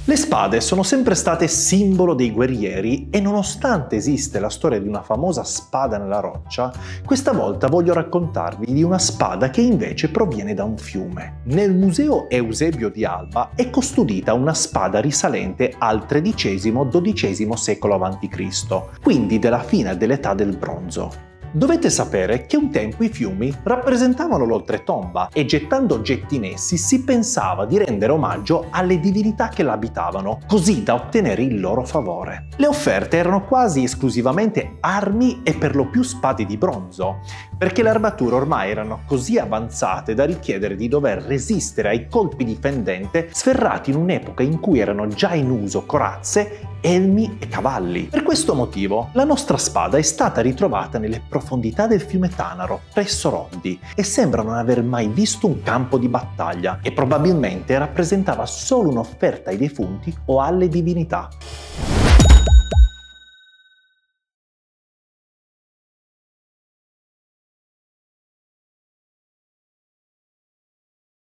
Le spade sono sempre state simbolo dei guerrieri e nonostante esiste la storia di una famosa spada nella roccia, questa volta voglio raccontarvi di una spada che invece proviene da un fiume. Nel Museo Eusebio di Alba è custodita una spada risalente al XIII-XII secolo a.C., quindi della fine dell'età del bronzo. Dovete sapere che un tempo i fiumi rappresentavano l'oltretomba e gettando oggetti in essi si pensava di rendere omaggio alle divinità che l'abitavano, così da ottenere il loro favore. Le offerte erano quasi esclusivamente armi e per lo più spade di bronzo, perché le armature ormai erano così avanzate da richiedere di dover resistere ai colpi di fendente sferrati in un'epoca in cui erano già in uso corazze, elmi e cavalli. Per questo motivo la nostra spada è stata ritrovata nelle profondità del fiume Tanaro, presso Roddi, e sembra non aver mai visto un campo di battaglia e probabilmente rappresentava solo un'offerta ai defunti o alle divinità.